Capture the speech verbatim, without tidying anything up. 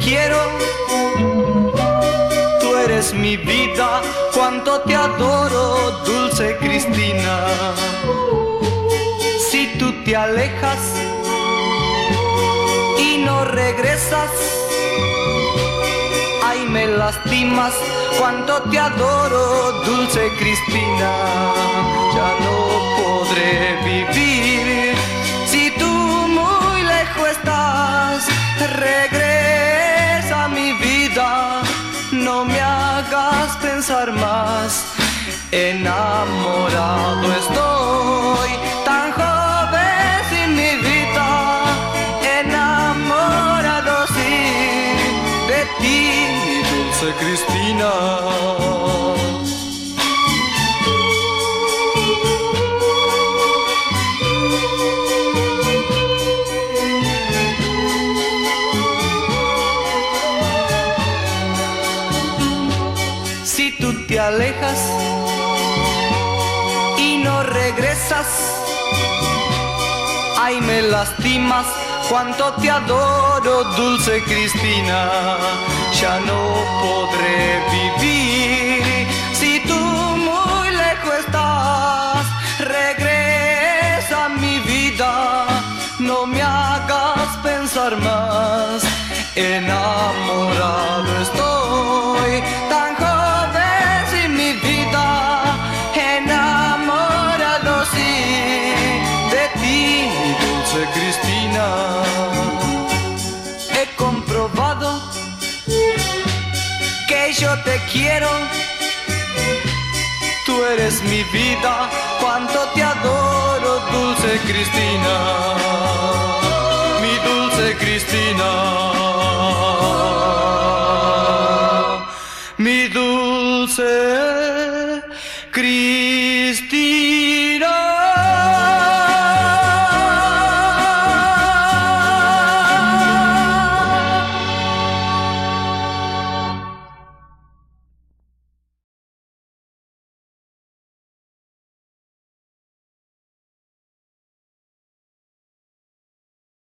quiero, tú eres mi vida, cuánto te adoro, dulce Cristina. Si tú te alejas y no regresas, ay, me lastimas, cuánto te adoro, dulce Cristina. Ya no podré vivir si tú muy lejos estás. Regresa a mi vida, no me hagas pensar más. Enamorado estoy, tan joven sin mi vida. Enamorado sí de ti, dulce Cristina. Si tú te alejas y no regresas, ay, me lastimas, cuánto te adoro, dulce Cristina. Ya no podré vivir si tú muy lejos estás. Regresa a mi vida, no me hagas pensar más. Enamorado estoy, tan joven sin mi vida. Enamorado sí de ti, dulce Cristina. He comprobado que yo te quiero, tú eres mi vida, cuánto te adoro, dulce Cristina, mi dulce Cristina.